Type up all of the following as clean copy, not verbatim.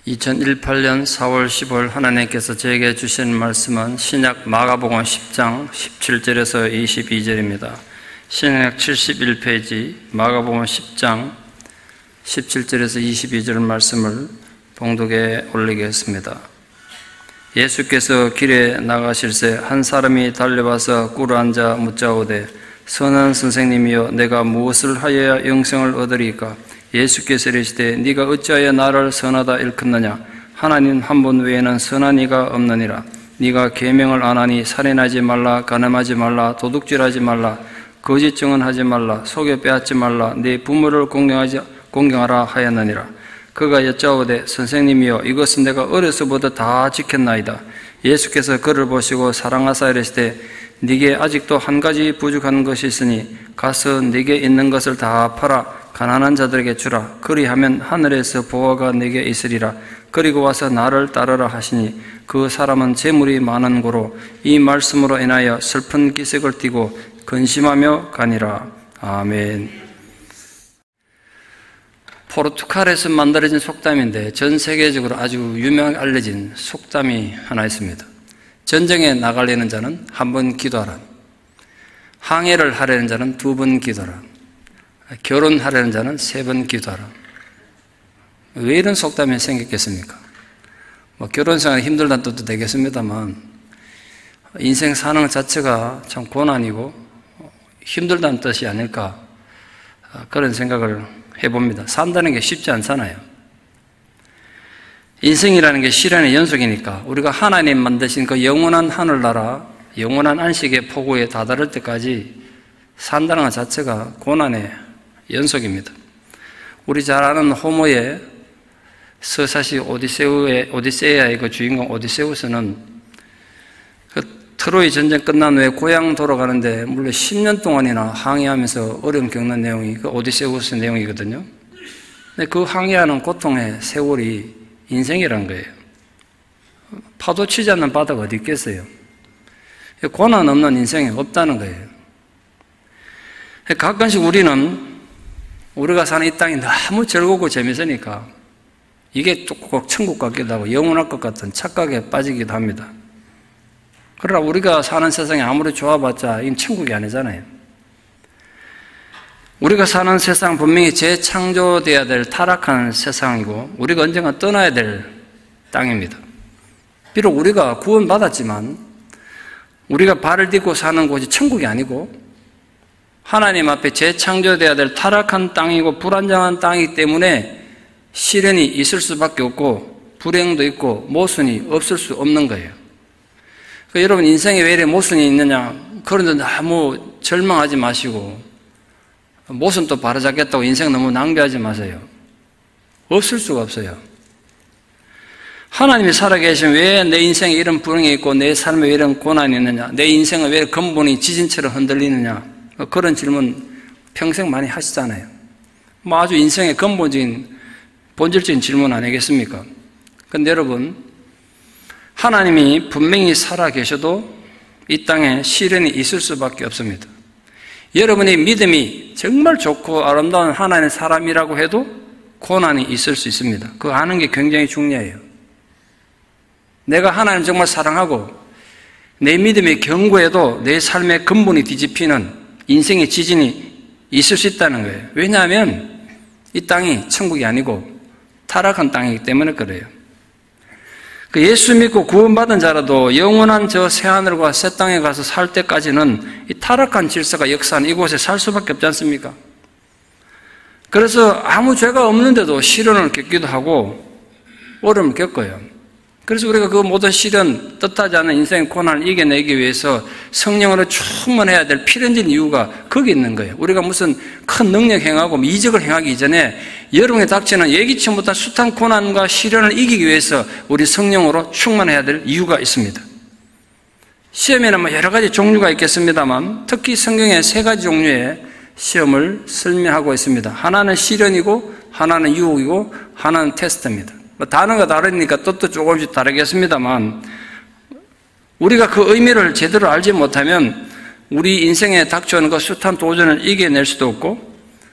2018년 4월 10일 하나님께서 저에게 주신 말씀은 신약 마가복음 10장 17절에서 22절입니다. 신약 71페이지 마가복음 10장 17절에서 22절 말씀을 봉독에 올리겠습니다. 예수께서 길에 나가실새 한 사람이 달려와서 꿇어앉아 묻자오되 선한 선생님이여 내가 무엇을 하여야 영생을 얻으리까? 예수께서 이르시되 네가 어찌하여 나를 선하다 일컫느냐? 하나님 한 분 외에는 선한 이가 없느니라. 네가 계명을 안 하니 살인하지 말라, 간음하지 말라, 도둑질하지 말라, 거짓 증언하지 말라, 속여 빼앗지 말라, 네 부모를 공경하라 하였느니라. 그가 여짜오되 선생님이여 이것은 내가 어려서부터 다 지켰나이다. 예수께서 그를 보시고 사랑하사 이르시되 네게 아직도 한 가지 부족한 것이 있으니 가서 네게 있는 것을 다 팔아 가난한 자들에게 주라. 그리하면 하늘에서 보화가 네게 있으리라. 그리고 와서 나를 따르라 하시니 그 사람은 재물이 많은 고로 이 말씀으로 인하여 슬픈 기색을 띠고 근심하며 가니라. 아멘. 포르투갈에서 만들어진 속담인데 전 세계적으로 아주 유명하게 알려진 속담이 하나 있습니다. 전쟁에 나가려는 자는 한 번 기도하라. 항해를 하려는 자는 2번 기도하라. 결혼하려는 자는 3번 기도하라. 왜 이런 속담이 생겼겠습니까? 결혼생활이 힘들다는 뜻도 되겠습니다만 인생 사는 것 자체가 참 고난이고 힘들다는 뜻이 아닐까 그런 생각을 해봅니다. 산다는 게 쉽지 않잖아요. 인생이라는 게 시련의 연속이니까 우리가 하나님 만드신 그 영원한 하늘나라, 영원한 안식의 포구에 다다를 때까지 산다는 것 자체가 고난의 연속입니다. 우리 잘 아는 호모의 서사시 오디세이아의 그 주인공 오디세우스는 그 트로이 전쟁 끝난 후에 고향 돌아가는데 물론 10년 동안이나 항해하면서 어려움 겪는 내용이 그 오디세우스 내용이거든요. 근데 그 항해하는 고통의 세월이 인생이란 거예요. 파도 치지 않는 바다가 어디 있겠어요? 고난 없는 인생이 없다는 거예요. 가끔씩 우리가 사는 이 땅이 너무 즐겁고 재밌으니까 이게 꼭 천국 같기도 하고 영원할 것 같은 착각에 빠지기도 합니다. 그러나 우리가 사는 세상이 아무리 좋아봤자 이건 천국이 아니잖아요. 우리가 사는 세상 분명히 재창조되어야 될 타락한 세상이고 우리가 언젠가 떠나야 될 땅입니다. 비록 우리가 구원받았지만 우리가 발을 딛고 사는 곳이 천국이 아니고 하나님 앞에 재창조되어야 될 타락한 땅이고 불안정한 땅이기 때문에 시련이 있을 수밖에 없고 불행도 있고 모순이 없을 수 없는 거예요. 그러니까 여러분 인생에 왜 이렇게 모순이 있느냐? 그런데 너무 절망하지 마시고 모순 또 바로잡겠다고 인생 너무 낭비하지 마세요. 없을 수가 없어요. 하나님이 살아계시면 왜 내 인생에 이런 불행이 있고 내 삶에 왜 이런 고난이 있느냐? 내 인생은 왜 근본이 지진처럼 흔들리느냐? 그런 질문 평생 많이 하시잖아요. 아주 인생의 근본적인 본질적인 질문 아니겠습니까? 그런데 여러분 하나님이 분명히 살아계셔도 이 땅에 시련이 있을 수밖에 없습니다. 여러분의 믿음이 정말 좋고 아름다운 하나님의 사람이라고 해도 고난이 있을 수 있습니다. 그거 아는 게 굉장히 중요해요. 내가 하나님 정말 사랑하고 내 믿음이 견고해도 내 삶의 근본이 뒤집히는 인생의 지진이 있을 수 있다는 거예요. 왜냐하면 이 땅이 천국이 아니고 타락한 땅이기 때문에 그래요. 그 예수 믿고 구원받은 자라도 영원한 저 새하늘과 새 땅에 가서 살 때까지는 이 타락한 질서가 역사하는 이곳에 살 수밖에 없지 않습니까? 그래서 아무 죄가 없는데도 시련을 겪기도 하고 어려움을 겪어요. 그래서 우리가 그 모든 시련, 뜻하지 않은 인생의 고난을 이겨내기 위해서 성령으로 충만해야 될 필연적인 이유가 거기 있는 거예요. 우리가 무슨 큰 능력 행하고 이적을 행하기 이전에 여러분에 닥치는 예기치 못한 숱한 고난과 시련을 이기기 위해서 우리 성령으로 충만해야 될 이유가 있습니다. 시험에는 여러 가지 종류가 있겠습니다만 특히 성경에 3가지 종류의 시험을 설명하고 있습니다. 하나는 시련이고 하나는 유혹이고 하나는 테스트입니다. 단어가 다르니까 뜻도 조금씩 다르겠습니다만 우리가 그 의미를 제대로 알지 못하면 우리 인생에 닥쳐오는 그 숱한 도전을 이겨낼 수도 없고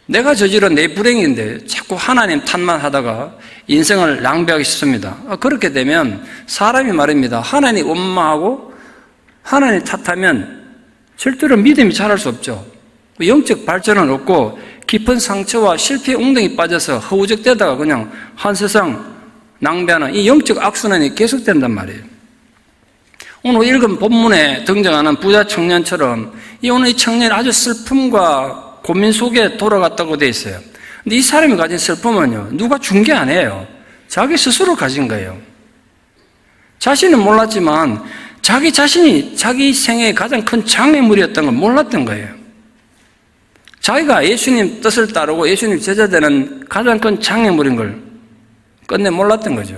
내가 저지른 내 불행인데 자꾸 하나님 탓만 하다가 인생을 낭비하기 쉽습니다. 그렇게 되면 사람이 말입니다. 하나님 원망하고 하나님 탓하면 절대로 믿음이 자랄 수 없죠. 영적 발전은 없고 깊은 상처와 실패의 웅덩이 빠져서 허우적대다가 그냥 한 세상 낭비하는 이 영적 악순환이 계속된단 말이에요. 오늘 읽은 본문에 등장하는 부자 청년처럼 오늘 이 청년이 아주 슬픔과 고민 속에 돌아갔다고 되어 있어요. 근데 이 사람이 가진 슬픔은요, 누가 준 게 아니에요. 자기 스스로 가진 거예요. 자신은 몰랐지만 자기 자신이 자기 생애의 가장 큰 장애물이었던 걸 몰랐던 거예요. 자기가 예수님 뜻을 따르고 예수님 제자 되는 가장 큰 장애물인 걸 끝내 몰랐던 거죠.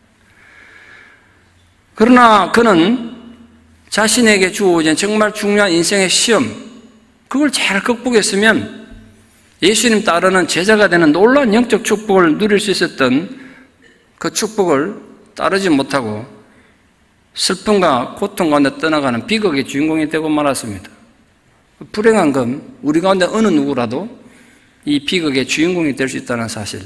그러나 그는 자신에게 주어진 정말 중요한 인생의 시험, 그걸 잘 극복했으면 예수님 따르는 제자가 되는 놀라운 영적 축복을 누릴 수 있었던 그 축복을 따르지 못하고 슬픔과 고통 가운데 떠나가는 비극의 주인공이 되고 말았습니다. 불행한 건 우리 가운데 어느 누구라도 이 비극의 주인공이 될 수 있다는 사실.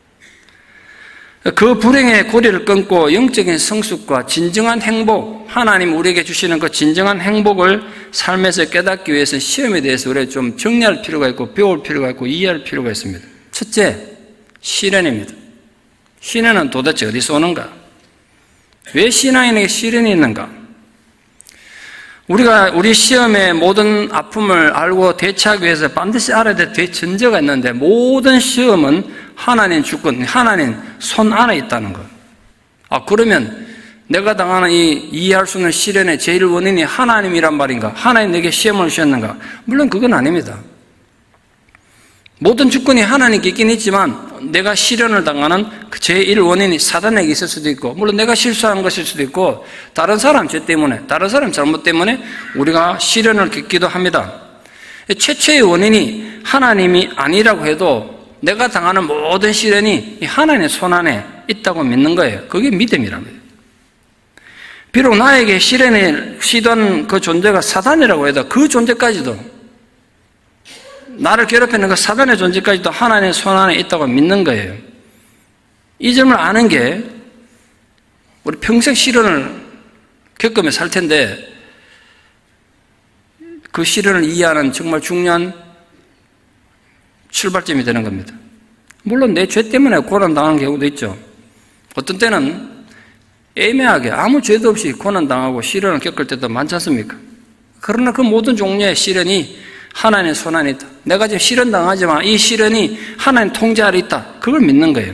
그 불행의 고리를 끊고 영적인 성숙과 진정한 행복, 하나님 우리에게 주시는 그 진정한 행복을 삶에서 깨닫기 위해서 시험에 대해서 우리가 좀 정리할 필요가 있고 배울 필요가 있고 이해할 필요가 있습니다. 첫째, 시련입니다. 시련은 도대체 어디서 오는가? 왜 신앙인에게 시련이 있는가? 우리가 우리 시험의 모든 아픔을 알고 대처하기 위해서 반드시 알아야 될 대전제가 있는데, 모든 시험은 하나님 주권, 하나님 손 안에 있다는 것. 그러면 내가 당하는 이 이해할 수 없는 시련의 제일 원인이 하나님이란 말인가? 하나님 내게 시험을 주셨는가? 물론 그건 아닙니다. 모든 주권이 하나님께 있긴 있지만 내가 시련을 당하는 그 제1 원인이 사단에게 있을 수도 있고, 물론 내가 실수한 것일 수도 있고, 다른 사람 죄 때문에, 다른 사람 잘못 때문에 우리가 시련을 겪기도 합니다. 최초의 원인이 하나님이 아니라고 해도 내가 당하는 모든 시련이 하나님의 손 안에 있다고 믿는 거예요. 그게 믿음이란 거예요. 비록 나에게 시련을 시던 그 존재가 사단이라고 해도 그 존재까지도, 나를 괴롭히는 그 사단의 존재까지도 하나님의 손 안에 있다고 믿는 거예요. 이 점을 아는 게 우리 평생 시련을 겪으며 살 텐데, 그 시련을 이해하는 정말 중요한 출발점이 되는 겁니다. 물론 내 죄 때문에 고난당하는 경우도 있죠. 어떤 때는 애매하게 아무 죄도 없이 고난당하고 시련을 겪을 때도 많지 않습니까? 그러나 그 모든 종류의 시련이 하나님의 손 안에 있다. 내가 지금 시련 당하지만 이 시련이 하나님 통제 아래 있다. 그걸 믿는 거예요.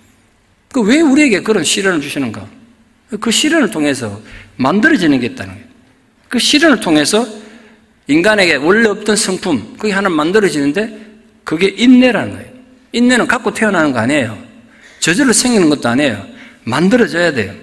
왜 우리에게 그런 시련을 주시는가? 그 시련을 통해서 만들어지는 게 있다는 거예요. 그 시련을 통해서 인간에게 원래 없던 성품, 그게 하나 만들어지는데 그게 인내라는 거예요. 인내는 갖고 태어나는 거 아니에요. 저절로 생기는 것도 아니에요. 만들어져야 돼요.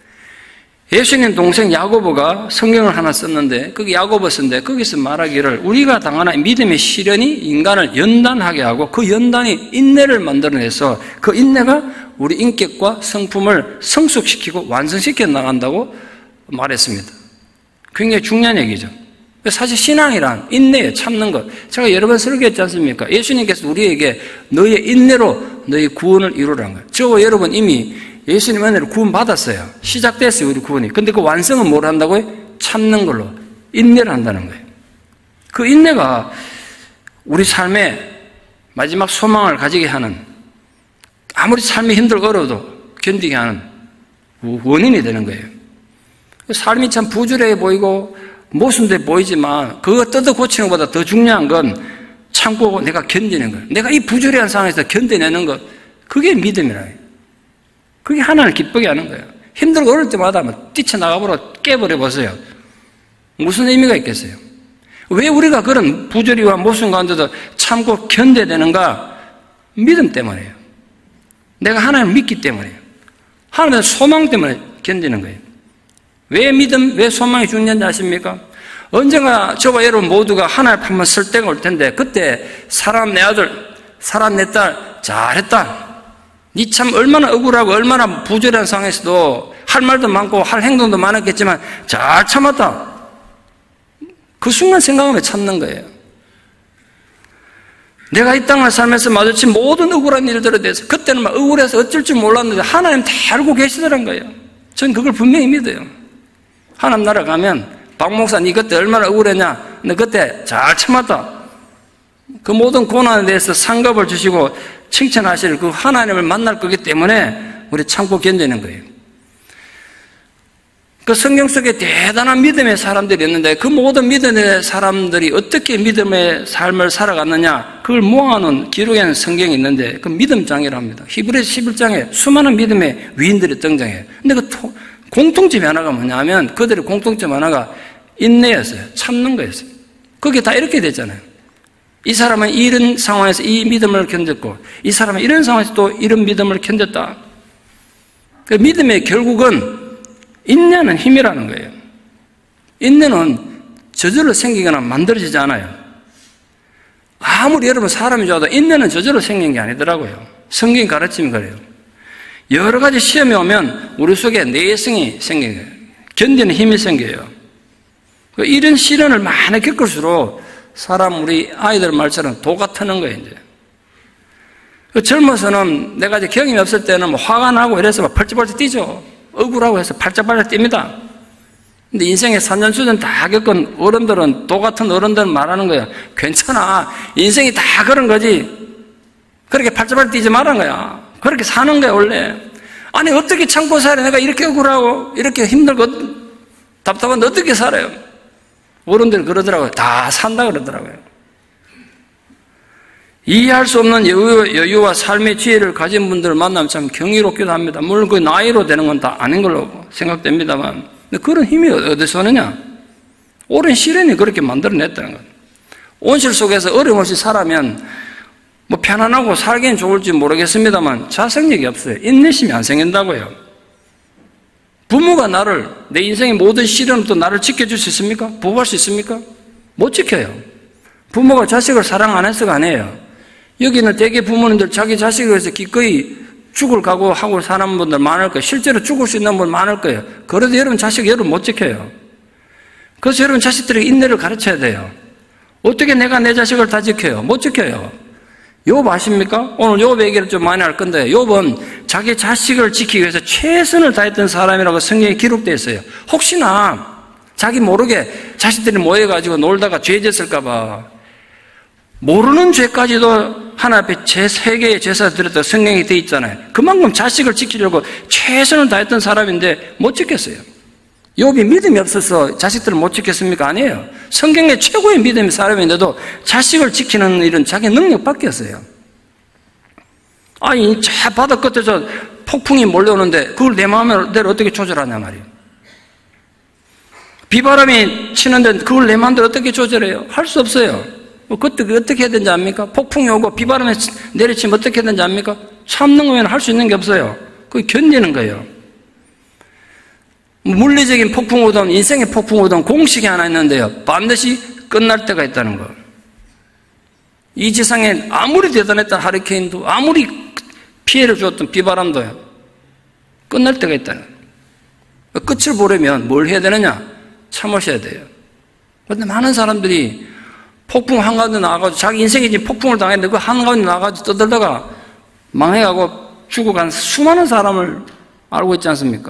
예수님 동생 야고보가 성경을 하나 썼는데, 거기 야고보 쓴데 거기서 말하기를 우리가 당하는 믿음의 시련이 인간을 연단하게 하고 그 연단이 인내를 만들어내서 그 인내가 우리 인격과 성품을 성숙시키고 완성시켜 나간다고 말했습니다. 굉장히 중요한 얘기죠. 사실 신앙이란 인내에 참는 것. 제가 여러 번 설교했지 않습니까? 예수님께서 우리에게 너희의 인내로 너희 구원을 이루라는 거예요. 저와 여러분 이미 예수님 은혜로 구원 받았어요. 시작됐어요, 우리 구원이. 근데 그 완성은 뭘 한다고요? 참는 걸로. 인내를 한다는 거예요. 그 인내가 우리 삶의 마지막 소망을 가지게 하는, 아무리 삶이 힘들고 어려워도 견디게 하는 원인이 되는 거예요. 삶이 참 부주의해 보이고 모순돼 보이지만 그거 뜯어 고치는 것보다 더 중요한 건 참고 내가 견디는 거예요. 내가 이 부주의한 상황에서 견뎌내는 것, 그게 믿음이라 해요. 그게 하나님을 기쁘게 하는 거예요. 힘들고 어려울 때마다 뛰쳐나가버려 깨버려 보세요. 무슨 의미가 있겠어요? 왜 우리가 그런 부조리와 모순 가운데도 참고 견뎌내는가? 믿음 때문이에요. 내가 하나님을 믿기 때문이에요. 하나님의 소망 때문에 견디는 거예요. 왜 믿음, 왜 소망이 중요한지 아십니까? 언젠가 저와 여러분 모두가 하나님 앞에 한번 설 때가 올 텐데, 그때 사람 내 아들, 사람 내 딸 잘했다, 니 참 얼마나 억울하고 얼마나 부조리한 상황에서도 할 말도 많고 할 행동도 많았겠지만 잘 참았다, 그 순간 생각하면 참는 거예요. 내가 이 땅을 살면서 마주친 모든 억울한 일들에 대해서 그때는 막 억울해서 어쩔 줄 몰랐는데 하나님 다 알고 계시더란 거예요. 전 그걸 분명히 믿어요. 하나님 나라 가면 박 목사 니 그때 얼마나 억울했냐? 너 그때 잘 참았다. 그 모든 고난에 대해서 상급을 주시고 칭찬하실 그 하나님을 만날 거기 때문에 우리 참고 견디는 거예요. 그 성경 속에 대단한 믿음의 사람들이 있는데 그 모든 믿음의 사람들이 어떻게 믿음의 삶을 살아갔느냐 그걸 모아놓은 기록에는 성경이 있는데 그 믿음장이라고 합니다. 히브리서 11장에 수많은 믿음의 위인들이 등장해요. 근데 그 공통점 하나가 뭐냐면 그들의 공통점 하나가 인내였어요. 참는 거였어요. 그게 다 이렇게 됐잖아요. 이 사람은 이런 상황에서 이 믿음을 견뎠고 이 사람은 이런 상황에서 또 이런 믿음을 견뎠다. 그 믿음의 결국은 인내는 힘이라는 거예요. 인내는 저절로 생기거나 만들어지지 않아요. 아무리 여러분 사람이 좋아도 인내는 저절로 생긴 게 아니더라고요. 성경이 가르치면 그래요. 여러 가지 시험이 오면 우리 속에 내성이 생기는 거예요. 견디는 힘이 생겨요. 이런 시련을 많이 겪을수록 사람 우리 아이들 말처럼 도가 트는 거예요. 이제 젊어서는 내가 이제 경험이 없을 때는 뭐 화가 나고 이래서 막 펄쩍펄쩍 뛰죠. 억울하고 해서 팔짝팔짝 뜁니다. 근데 인생의 산전수전 다 겪은 어른들은, 도 같은 어른들은 말하는 거예요. 괜찮아. 인생이 다 그런 거지. 그렇게 팔짝팔짝 뛰지 말라는 거야. 그렇게 사는 거야, 원래. 아니, 어떻게 참고 살아? 내가 이렇게 억울하고, 이렇게 힘들고, 답답한데 어떻게 살아요? 어른들이 그러더라고요. 다 산다 그러더라고요. 이해할 수 없는 여유와 삶의 지혜를 가진 분들을 만나면 참 경이롭기도 합니다. 물론 그 나이로 되는 건 다 아닌 걸로 생각됩니다만, 근데 그런 힘이 어디서 오느냐? 오랜 시련이 그렇게 만들어냈다는 거예요. 온실 속에서 어려움 없이 살아면 뭐 편안하고 살기는 좋을지 모르겠습니다만 자생력이 없어요. 인내심이 안 생긴다고요. 부모가 내 인생의 모든 시련을 또 나를 지켜줄 수 있습니까? 보호할 수 있습니까? 못 지켜요. 부모가 자식을 사랑 안 해서가 아니에요. 여기는 대개 부모님들 자기 자식을 위해서 기꺼이 죽을 각오하고 사는 분들 많을 거예요. 실제로 죽을 수 있는 분 많을 거예요. 그래도 여러분 자식 여러분 못 지켜요. 그래서 여러분 자식들에게 인내를 가르쳐야 돼요. 어떻게 내가 내 자식을 다 지켜요? 못 지켜요. 욥 아십니까? 오늘 욥 얘기를 좀 많이 할 건데 욥은 자기 자식을 지키기 위해서 최선을 다했던 사람이라고 성경에 기록되어 있어요. 혹시나 자기 모르게 자식들이 모여가지고 놀다가 죄 졌을까 봐 모르는 죄까지도 하나님 앞에 세 개의 제사 드렸다고 성경에 되어 있잖아요. 그만큼 자식을 지키려고 최선을 다했던 사람인데 못 지켰어요. 욥이 믿음이 없어서 자식들을 못 지켰습니까? 아니에요. 성경의 최고의 믿음의 사람인데도 자식을 지키는 일은 자기 능력밖에 없어요. 아니 저 바다 끝에서 폭풍이 몰려오는데 그걸 내 마음대로 어떻게 조절하냐 말이에요. 비바람이 치는데 그걸 내 마음대로 어떻게 조절해요? 할 수 없어요. 그때 어떻게 해야 되는지 압니까? 폭풍이 오고 비바람에 내리치면 어떻게 해야 되는지 압니까? 참는 거면 할 수 있는 게 없어요. 그게 견디는 거예요. 물리적인 폭풍 오든 인생의 폭풍 오든 공식이 하나 있는데요. 반드시 끝날 때가 있다는 거. 이 지상에 아무리 대단했던 하리케인도 아무리 피해를 주었던 비바람도요. 끝날 때가 있다는 거. 끝을 보려면 뭘 해야 되느냐? 참으셔야 돼요. 그런데 많은 사람들이 폭풍 한가운데 나가가지고 자기 인생이 지금 폭풍을 당했는데 그 한가운데 나가가지고 떠들다가 망해가고 죽어간 수많은 사람을 알고 있지 않습니까?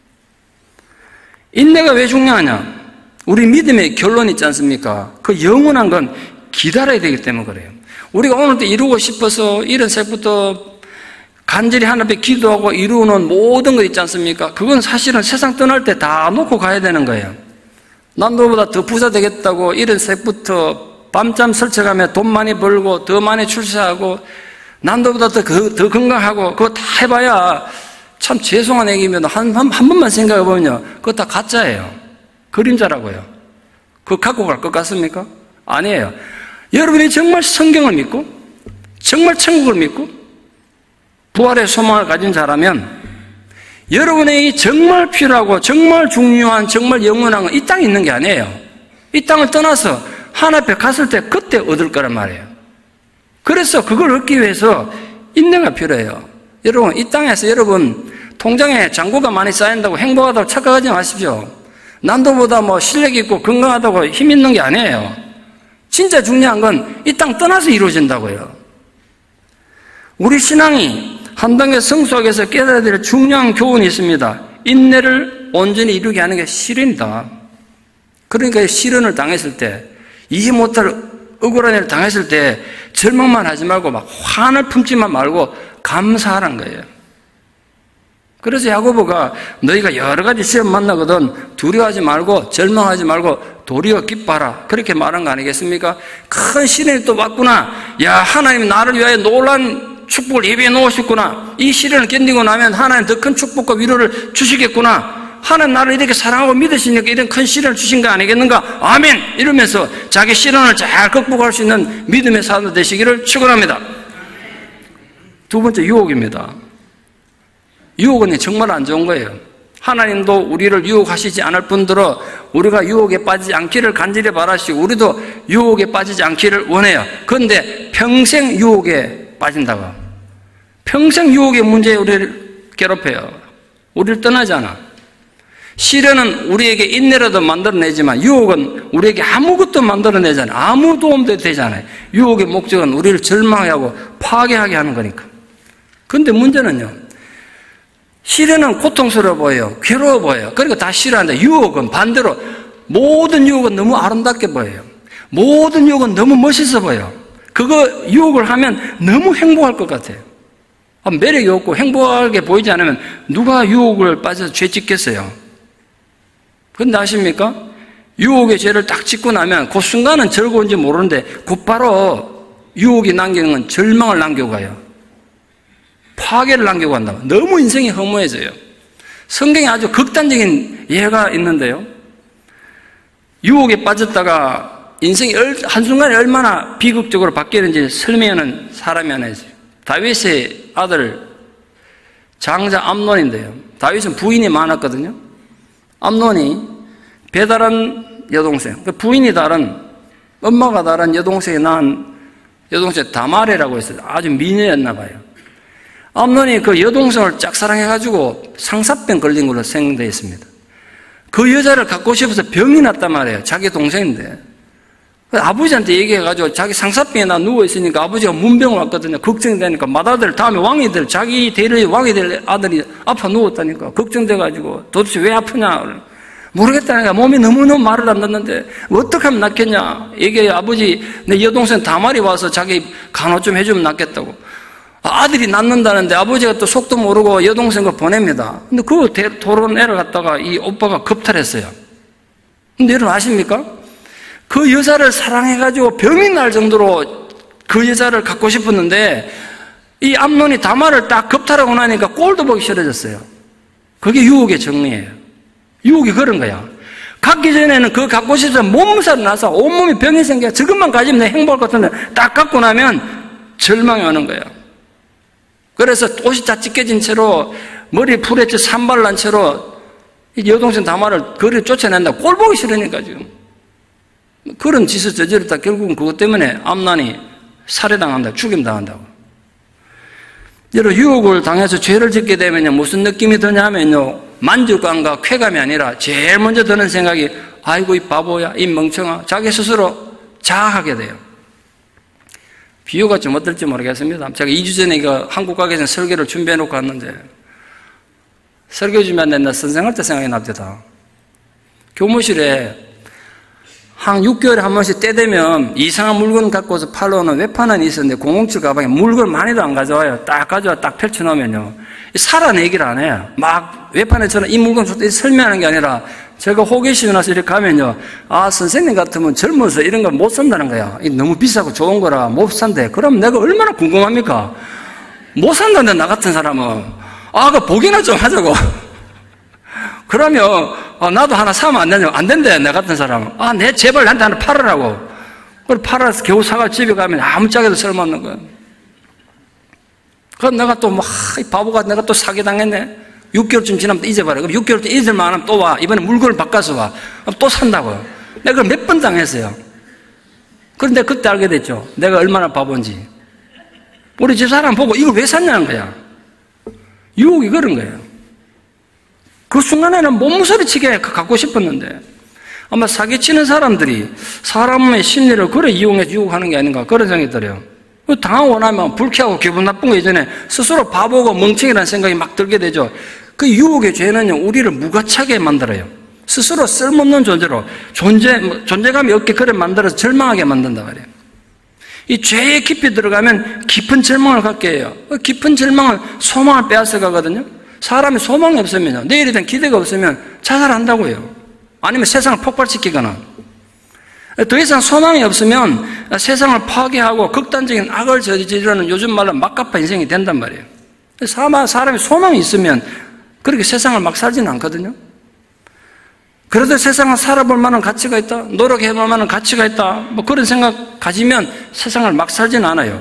인내가 왜 중요하냐? 우리 믿음의 결론 있지 않습니까? 그 영원한 건 기다려야 되기 때문에 그래요. 우리가 오늘도 이루고 싶어서 이런 새부터 간절히 하나님 앞에 기도하고 이루는 모든 거 있지 않습니까? 그건 사실은 세상 떠날 때 다 놓고 가야 되는 거예요. 난 너보다 더 부자 되겠다고 이런 새부터 밤잠 설쳐가며 돈 많이 벌고 더 많이 출세하고 난 너보다 더 건강하고 그거 다 해봐야 참 죄송한 얘기면 한 번만 생각해보면요. 그거 다 가짜예요. 그림자라고요. 그거 갖고 갈 것 같습니까? 아니에요. 여러분이 정말 성경을 믿고 정말 천국을 믿고 부활의 소망을 가진 자라면 여러분에게 정말 필요하고 정말 중요한 정말 영원한 건 이 땅에 있는 게 아니에요. 이 땅을 떠나서 하나님 앞에 갔을 때 그때 얻을 거란 말이에요. 그래서 그걸 얻기 위해서 인내가 필요해요. 여러분 이 땅에서 여러분 통장에 잔고가 많이 쌓인다고 행복하다고 착각하지 마십시오. 난도보다 뭐 실력이 있고 건강하다고 힘 있는 게 아니에요. 진짜 중요한 건 이 땅 떠나서 이루어진다고요. 우리 신앙이 한 단계 성숙하기 위해서 깨달아야 될 중요한 교훈이 있습니다. 인내를 온전히 이루게 하는 게 시련이다. 그러니까 시련을 당했을 때, 이해 못할 억울한 일을 당했을 때 절망만 하지 말고 막 환을 품지만 말고 감사하라는 거예요. 그래서 야고보가 너희가 여러 가지 시험 만나거든 두려워하지 말고 절망하지 말고 도리어 기뻐하라, 그렇게 말한 거 아니겠습니까? 큰 시련이 또 왔구나. 야, 하나님이 나를 위하여 놀라운 축복을 예비해 놓으셨구나. 이 시련을 견디고 나면 하나님 더 큰 축복과 위로를 주시겠구나. 하나님 나를 이렇게 사랑하고 믿으시니까 이런 큰 시련을 주신 거 아니겠는가? 아멘! 이러면서 자기 시련을 잘 극복할 수 있는 믿음의 사도 되시기를 축원합니다. 두 번째, 유혹입니다. 유혹은 정말 안 좋은 거예요. 하나님도 우리를 유혹하시지 않을 뿐더러 우리가 유혹에 빠지지 않기를 간절히 바라시고 우리도 유혹에 빠지지 않기를 원해요. 그런데 평생 유혹에 빠진다고. 평생 유혹의 문제에 우리를 괴롭혀요. 우리를 떠나지 않아. 시련은 우리에게 인내라도 만들어내지만 유혹은 우리에게 아무것도 만들어내잖아요. 아무 도움도 되지 않아요. 유혹의 목적은 우리를 절망하게 하고 파괴하게 하는 거니까. 그런데 문제는요, 시련은 고통스러워 보여요. 괴로워 보여요. 그러니까 다 싫어한다. 유혹은 반대로 모든 유혹은 너무 아름답게 보여요. 모든 유혹은 너무 멋있어 보여요. 그거 유혹을 하면 너무 행복할 것 같아요. 매력이 없고 행복하게 보이지 않으면 누가 유혹을 빠져서 죄 짓겠어요? 그런데 아십니까? 유혹의 죄를 딱 짓고 나면 그 순간은 즐거운지 모르는데 곧바로 유혹이 남기는 건 절망을 남기고 가요. 파괴를 남기고 간다고. 너무 인생이 허무해져요. 성경에 아주 극단적인 예가 있는데요. 유혹에 빠졌다가 인생이 한순간에 얼마나 비극적으로 바뀌는지 설명하는 사람이 하나 있어요. 다윗의 아들 장자 암논인데요. 다윗은 부인이 많았거든요. 암논이 배다른 여동생, 부인이 다른, 엄마가 다른 여동생이 낳은 여동생 다말이라고 했어요. 아주 미녀였나 봐요. 암논이 그 여동생을 짝사랑해가지고 상사병 걸린 걸로 생각되어 있습니다. 그 여자를 갖고 싶어서 병이 났단 말이에요. 자기 동생인데. 아버지한테 얘기해가지고 자기 상사병에 나 누워있으니까 아버지가 문병을 왔거든요. 걱정이 되니까 맏아들, 다음에 왕이 될, 자기 대를 왕이 될 아들이 아파 누웠다니까. 걱정돼가지고 도대체 왜 아프냐. 모르겠다니까. 몸이 너무너무 말을 안 듣는데 어떻게 하면 낫겠냐. 얘기해. 아버지, 내 여동생 다말이 와서 자기 간호 좀 해주면 낫겠다고. 아들이 낳는다는데 아버지가 또 속도 모르고 여동생을 보냅니다. 근데 그 도로내려 갔다가 이 오빠가 겁탈했어요. 근데 여러분 아십니까? 그 여자를 사랑해가지고 병이 날 정도로 그 여자를 갖고 싶었는데 이 암논이 다말을 딱 겁탈하고 나니까 꼴도 보기 싫어졌어요. 그게 유혹의 정리예요. 유혹이 그런 거야. 갖기 전에는 그거 갖고 싶어서 몸살이 나서 온몸이 병이 생겨 저것만 가지면 내가 행복할 것 같은데 딱 갖고 나면 절망이 오는 거야. 그래서 옷이 다 찢겨진 채로 머리에 풀에 산발난 채로 여동생 다말을 거리에 쫓아낸다. 꼴 보기 싫으니까 지금. 그런 짓을 저지르다 결국은 그것 때문에 암난이 살해당한다. 죽임당한다고. 여러분 유혹을 당해서 죄를 짓게 되면요 무슨 느낌이 드냐면요 만족감과 쾌감이 아니라 제일 먼저 드는 생각이 아이고 이 바보야 이 멍청아 자기 스스로 자학하게 돼요. 비유가 좀 어떨지 모르겠습니다. 제가 2주 전에 한국 가기 전에 설교를 준비해 놓고 왔는데 설교 준비하는데 나 선생할 때 생각이 납니다. 교무실에 한 6개월에 한 번씩 때 되면 이상한 물건 갖고서 팔러 오는 외판원이 있었는데 007 가방에 물건 많이도 안 가져와요. 딱 가져와 딱 펼쳐놓으면요 사라는 얘기를 안 해요. 막 외판에서는 이 물건 좋다 설명하는 게 아니라 제가 호기심이 나서 이렇게 가면요 아 선생님 같으면 젊어서 이런 거 못 산다는 거야. 너무 비싸고 좋은 거라 못 산대. 그럼 내가 얼마나 궁금합니까? 못 산다는데 나 같은 사람은 아 그 보기나 좀 하자고. 그러면 나도 하나 사면 안 되냐? 안 된대. 나 같은 사람은 내 제발 나한테 하나 팔으라고. 그걸 팔아서 겨우 사가 집에 가면 아무짝에도 설맞는 거야. 그럼 내가 또 바보가 내가 또 사기당했네. 6개월쯤 지나면 또 잊어버려. 그럼 6개월 때 잊을만 하면 또 와. 이번에 물건을 바꿔서 와. 그럼 또 산다고요. 내가 그걸 몇 번 당했어요. 그런데 그때 알게 됐죠. 내가 얼마나 바본지. 우리 집 사람 보고 이걸 왜 샀냐는 거야. 유혹이 그런 거예요. 그 순간에는 몸소리치게 갖고 싶었는데 아마 사기치는 사람들이 사람의 심리를 그래 이용해서 유혹하는 게 아닌가 그런 생각이 들어요. 당하고 나면 불쾌하고 기분 나쁜 거 이전에 스스로 바보고 멍청이라는 생각이 막 들게 되죠. 그 유혹의 죄는요, 우리를 무가치하게 만들어요. 스스로 쓸모없는 존재로 존재감이 없게 그래 만들어서 절망하게 만든다 말이에요. 이 죄에 깊이 들어가면 깊은 절망을 갖게 해요. 그 깊은 절망은 소망을 빼앗아 가거든요. 사람이 소망이 없으면요, 내일에 대한 기대가 없으면 자살한다고요. 아니면 세상을 폭발시키거나. 더 이상 소망이 없으면 세상을 파괴하고 극단적인 악을 저지르는 요즘 말로 막가파 인생이 된단 말이에요. 사람이 소망이 있으면 그렇게 세상을 막 살지는 않거든요. 그래도 세상을 살아볼 만한 가치가 있다, 노력해볼 만한 가치가 있다, 뭐 그런 생각 가지면 세상을 막 살지는 않아요.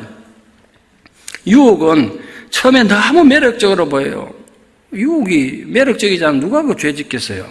유혹은 처음에 너무 매력적으로 보여요. 유혹이 매력적이지 않으면 누가 그 죄 짓겠어요?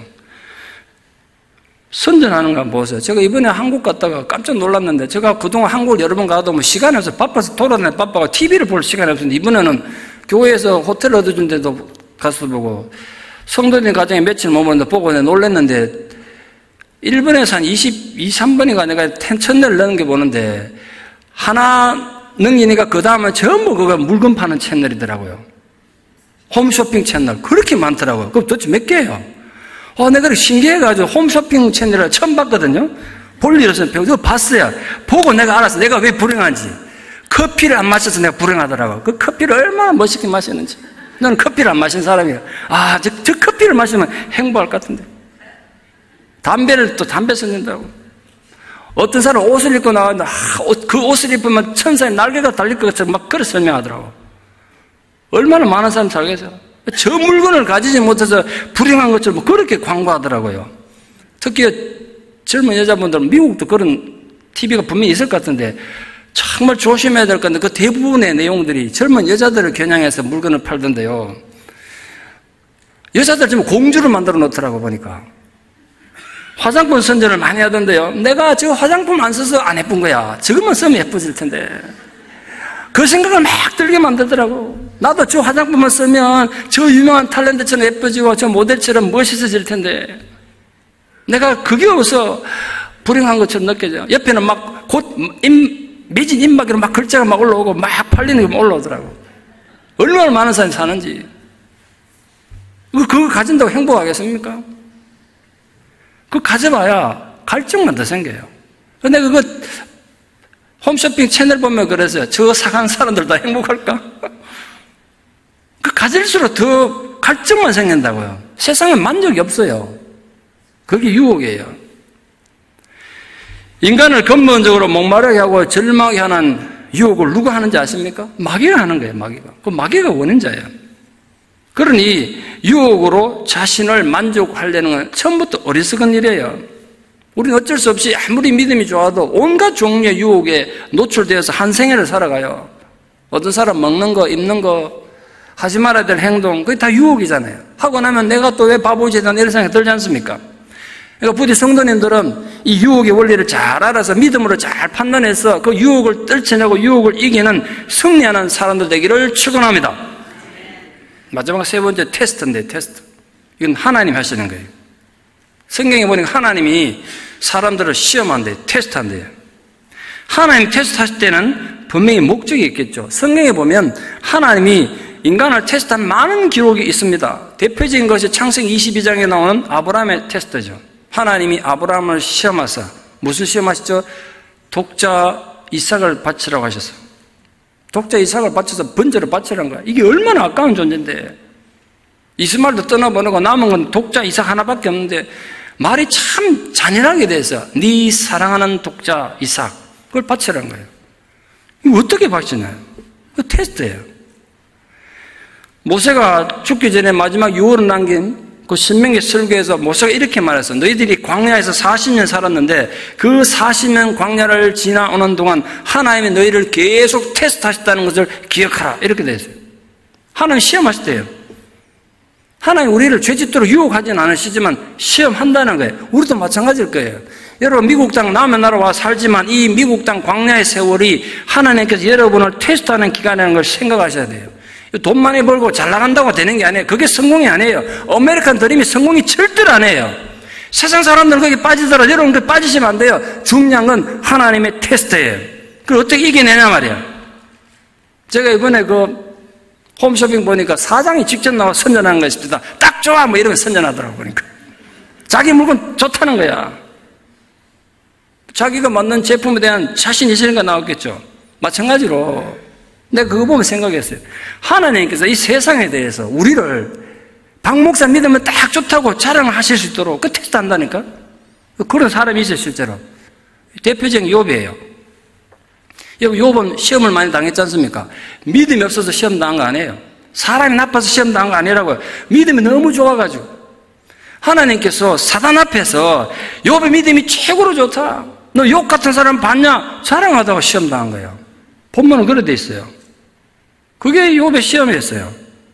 선전하는 거 보세요. 제가 이번에 한국 갔다가 깜짝 놀랐는데, 제가 그동안 한국을 여러 번 가도 뭐 시간이 없어서 바빠서 돌아다니는 바빠가 TV를 볼 시간이 없었는데, 이번에는 교회에서 호텔 얻어준 데도 가서 보고, 성도님 가정에 며칠 머무는데 보고 내가 놀랐는데, 일본에서 한 23번인가 내가 채널을 넣은 게 보는데, 하나 능이니까 그 다음에 전부 그거 물건 파는 채널이더라고요. 홈쇼핑 채널. 그렇게 많더라고요. 그럼 도대체 몇 개예요? 내가 신기해가지고 홈쇼핑 채널을 처음 봤거든요. 볼 일 없으면 배우고 봤어요. 보고 내가 알았어. 내가 왜 불행한지. 커피를 안 마셔서 내가 불행하더라고. 그 커피를 얼마나 멋있게 마시는지. 나는 커피를 안 마신 사람이에요. 저 커피를 마시면 행복할 것 같은데. 담배를 또 담배 섞는다고. 어떤 사람 옷을 입고 나왔는데, 그 옷을 입으면 천사의 날개가 달릴 것 같아서 막 그렇게 설명하더라고. 얼마나 많은 사람 살겠어요. 저 물건을 가지지 못해서 불행한 것처럼 그렇게 광고하더라고요. 특히 젊은 여자분들은 미국도 그런 TV가 분명히 있을 것 같은데 정말 조심해야 될 건데 그 대부분의 내용들이 젊은 여자들을 겨냥해서 물건을 팔던데요. 여자들 지금 공주를 만들어 놓더라고 보니까. 화장품 선전을 많이 하던데요. 내가 저 화장품 안 써서 안 예쁜 거야. 저것만 쓰면 예뻐질 텐데. 그 생각을 막 들게 만들더라고. 나도 저 화장품만 쓰면 저 유명한 탤런트처럼 예뻐지고 저 모델처럼 멋있어질 텐데 내가 그게 없어 불행한 것처럼 느껴져. 옆에는 막 곧 매진 입막으로 막 글자가 막 올라오고 막 팔리는 게 올라오더라고. 얼마나 많은 사람이 사는지. 그거 가진다고 행복하겠습니까? 그거 가져봐야 갈증만 더 생겨요. 근데 그거 홈쇼핑 채널 보면 그래서요. 저 사간 사람들 다 행복할까? 그 가질수록 더 갈증만 생긴다고요. 세상에 만족이 없어요. 그게 유혹이에요. 인간을 근본적으로 목마르게 하고 절망하게 하는 유혹을 누가 하는지 아십니까? 마귀가 하는 거예요, 마귀가. 그 마귀가 원인자예요. 그러니 유혹으로 자신을 만족하려는 건 처음부터 어리석은 일이에요. 우리는 어쩔 수 없이 아무리 믿음이 좋아도 온갖 종류의 유혹에 노출되어서 한 생애를 살아가요. 어떤 사람 먹는 거, 입는 거, 하지 말아야 될 행동, 그게 다 유혹이잖아요. 하고 나면 내가 또 왜 바보지? 이런 생각이 들지 않습니까? 그러니까 부디 성도님들은 이 유혹의 원리를 잘 알아서 믿음으로 잘 판단해서 그 유혹을 떨쳐내고 유혹을 이기는 승리하는 사람들 되기를 축원합니다. 마지막 세 번째 테스트인데, 테스트. 이건 하나님 하시는 거예요. 성경에 보니까 하나님이 사람들을 시험한대요. 테스트한대요. 하나님 테스트하실 때는 분명히 목적이 있겠죠. 성경에 보면 하나님이 인간을 테스트한 많은 기록이 있습니다. 대표적인 것이 창세기 22장에 나오는 아브라함의 테스트죠. 하나님이 아브라함을 시험하사 무슨 시험하시죠? 독자 이삭을 바치라고 하셨어요. 독자 이삭을 바쳐서 번제로 바치라는 거야. 이게 얼마나 아까운 존재인데 이스마엘도 떠나보내고 남은 건 독자 이삭 하나밖에 없는데 말이 참 잔인하게 돼서 네 사랑하는 독자 이삭 그걸 바치라는 거예요. 이거 어떻게 바치나요? 그 테스트예요. 모세가 죽기 전에 마지막 유언을 남긴 그 신명기 설교에서 모세가 이렇게 말했어. 너희들이 광야에서 40년 살았는데 그 40년 광야를 지나오는 동안 하나님이 너희를 계속 테스트하셨다는 것을 기억하라. 이렇게 돼 있어요. 하나님 시험하셨대요. 하나님 우리를 죄짓도록 유혹하지는 않으시지만 시험한다는 거예요. 우리도 마찬가지일 거예요. 여러분 미국 땅 남의 나라 와 살지만 이 미국 땅 광야의 세월이 하나님께서 여러분을 테스트하는 기간이라는 걸 생각하셔야 돼요. 돈 많이 벌고 잘 나간다고 되는 게 아니에요. 그게 성공이 아니에요. 아메리칸 드림이 성공이 절대로 아니에요. 세상 사람들은 거기 빠지더라도 여러분 거기 빠지시면 안 돼요. 중요한 건 하나님의 테스트예요. 그걸 어떻게 이겨내냐 말이야. 제가 이번에 홈쇼핑 보니까 사장이 직접 나와 선전하는 거 있습니다. 딱 좋아! 뭐 이러면 선전하더라고, 보니까. 자기 물건 좋다는 거야. 자기가 만든 제품에 대한 자신 있으니까 나왔겠죠. 마찬가지로 내가 그거 보면 생각했어요. 하나님께서 이 세상에 대해서 우리를 박 목사 믿으면 딱 좋다고 자랑을 하실 수 있도록 그 테스트 한다니까? 그런 사람이 있어요, 실제로. 대표적인 욥이에요. 욥은 시험을 많이 당했지 않습니까? 믿음이 없어서 시험 당한 거 아니에요. 사람이 나빠서 시험 당한 거 아니라고요. 믿음이 너무 좋아가지고. 하나님께서 사단 앞에서 욥의 믿음이 최고로 좋다. 너 욥 같은 사람 봤냐? 자랑하다고 시험 당한 거예요. 본문은 그래 돼 있어요. 그게 욥의 시험이었어요.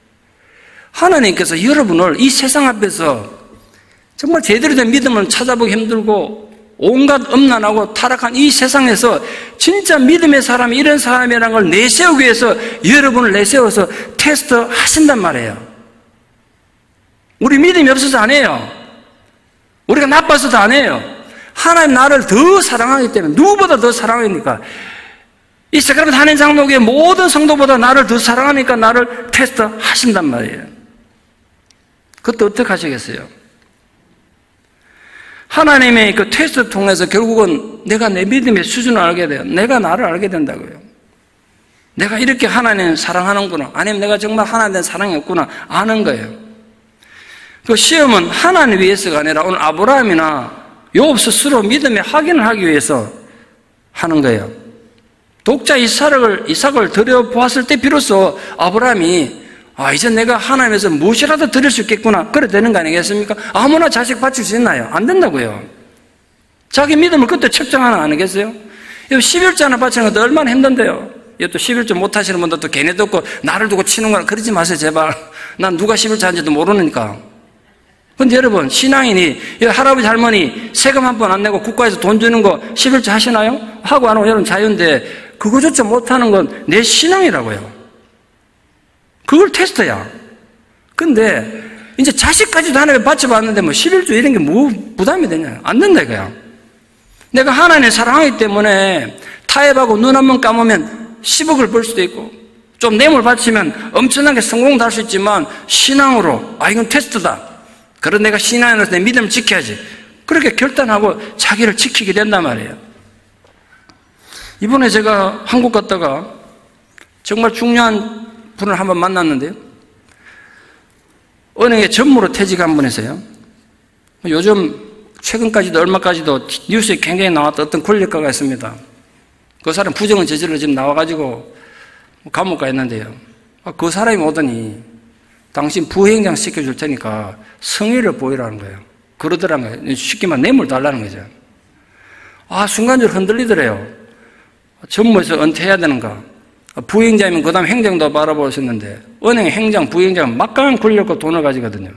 하나님께서 여러분을 이 세상 앞에서 정말 제대로 된 믿음을 찾아보기 힘들고 온갖 음란하고 타락한 이 세상에서 진짜 믿음의 사람이 이런 사람이라는 걸 내세우기 위해서 여러분을 내세워서 테스트 하신단 말이에요. 우리 믿음이 없어서 안 해요. 우리가 나빠서도 안 해요. 하나님 나를 더 사랑하기 때문에, 누구보다 더 사랑하니까, 이 세카라멘트 한인 장로교의 모든 성도보다 나를 더 사랑하니까 나를 테스트 하신단 말이에요. 그것도 어떻게 하시겠어요? 하나님의 그 테스트를 통해서 결국은 내가 내 믿음의 수준을 알게 돼요. 내가 나를 알게 된다고요. 내가 이렇게 하나님을 사랑하는구나. 아니면 내가 정말 하나님에 대한 사랑이 없구나. 아는 거예요. 그 시험은 하나님 위해서가 아니라 오늘 아브라함이나 욥 스스로 믿음의 확인을 하기 위해서 하는 거예요. 독자 이삭을 드려보았을 때 비로소 아브라함이 이제 내가 하나님에서 무엇이라도 드릴 수 있겠구나. 그래 되는 거 아니겠습니까? 아무나 자식 바칠 수 있나요? 안 된다고요. 자기 믿음을 그때 측정하는 거 아니겠어요? 11조 하나 바치는 것도 얼마나 힘든데요. 또 11조 못 하시는 분들도 걔네도 없고 나를 두고 치는 거라 그러지 마세요, 제발. 난 누가 11조 하는지도 모르니까. 근데 여러분, 신앙인이 할아버지 할머니 세금 한 번 안 내고 국가에서 돈 주는 거 11조 하시나요? 하고 안 하고 여러분 자유인데 그거조차 못하는 건 내 신앙이라고요. 그걸 테스트야. 근데 이제 자식까지도 하나님에 바쳐봤는데 뭐 11조 이런 게 뭐 부담이 되냐? 안 된다 이거야. 내가 하나님을 사랑하기 때문에 타협하고 눈 한 번 감으면 10억을 벌 수도 있고 좀 뇌물 바치면 엄청나게 성공도 할 수 있지만 신앙으로 이건 테스트다. 그런 내가 신앙으로서 내 믿음을 지켜야지. 그렇게 결단하고 자기를 지키게 된단 말이에요. 이번에 제가 한국 갔다가 정말 중요한 분을 한번 만났는데요. 은행에 전무로 퇴직한 분이세요. 요즘 최근까지도 얼마까지도 뉴스에 굉장히 나왔던 어떤 권력가가 있습니다. 그 사람 부정은 저질러 지금 나와가지고 감옥 가 있는데요. 그 사람이 오더니 당신 부행장 시켜줄 테니까 성의를 보이라는 거예요. 그러더라는 거예요. 쉽게 말하면 뇌물 달라는 거죠. 순간적으로 흔들리더래요. 전무에서 은퇴해야 되는가. 부행장이면 그 다음 행정도 바라보셨는데 은행 행장, 부행장은 막강한 권력과 돈을 가지거든요.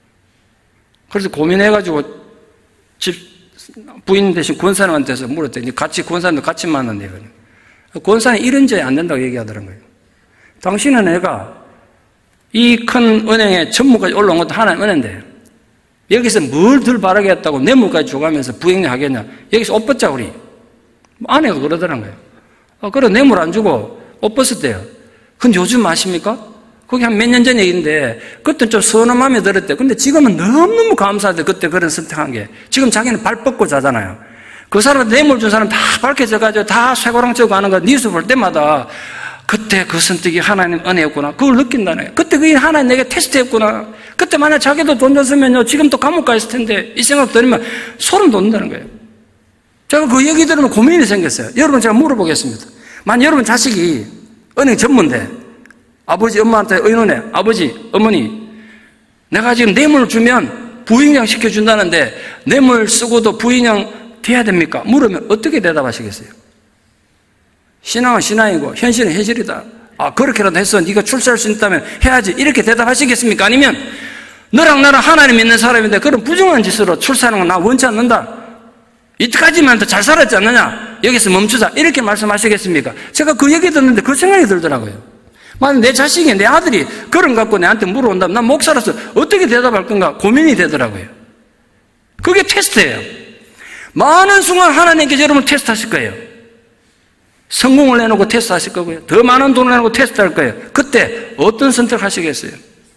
그래서 고민해가지고 집 부인 대신 권사님한테서 물었더니 권사님도 같이 만난대요. 권사님 이런 죄 안 된다고 얘기하더라고요. 당신은 애가 이 큰 은행에 전무까지 올라온 것도 하나님 은혜인데 여기서 뭘 덜 바라게 했다고 뇌물까지 줘가면서 부행장 하겠냐. 여기서 옷 벗자 우리. 아내가 그러더라고요. 그래 뇌물 안 주고 옷 벗었대요. 근데 요즘 아십니까? 그게 한 몇 년 전 얘기인데 그때는 좀 서운한 마음이 들었대요. 근데 지금은 너무너무 감사하대. 그때 그런 선택한 게. 지금 자기는 발 뻗고 자잖아요. 그 사람 뇌물 준 사람 다 밝혀져가지고 다 쇠고랑 쪄고 하는 거 뉴스 볼 때마다 그때 그 선택이 하나님 은혜였구나. 그걸 느낀다는 거예요. 그때 그게 하나님 내게 테스트였구나. 그때 만약 자기도 돈 줬으면요 지금 또 감옥 가 있을 텐데 이 생각 들으면 소름 돋는다는 거예요. 제가 그 얘기 들으면 고민이 생겼어요. 여러분 제가 물어보겠습니다. 만약 여러분 자식이 은행 전무인데 아버지 엄마한테 의논해. 아버지 어머니 내가 지금 뇌물 주면 부인양 시켜준다는데 뇌물 쓰고도 부인양 돼야 됩니까? 물으면 어떻게 대답하시겠어요? 신앙은 신앙이고 현실은 현실이다. 그렇게라도 해서 네가 출세할 수 있다면 해야지. 이렇게 대답하시겠습니까? 아니면 너랑 나랑 하나님 믿는 사람인데 그런 부정한 짓으로 출세하는 건 나 원치 않는다. 이때까지만 더 잘 살았지 않느냐? 여기서 멈추자. 이렇게 말씀하시겠습니까? 제가 그 얘기 듣는데 그 생각이 들더라고요. 만약 내 자식이, 내 아들이 그런 거 갖고 내한테 물어온다면 난 목사로서 어떻게 대답할 건가 고민이 되더라고요. 그게 테스트예요. 많은 순간 하나님께서 여러분을 테스트하실 거예요. 성공을 내놓고 테스트하실 거고요. 더 많은 돈을 내놓고 테스트할 거예요. 그때 어떤 선택을 하시겠어요?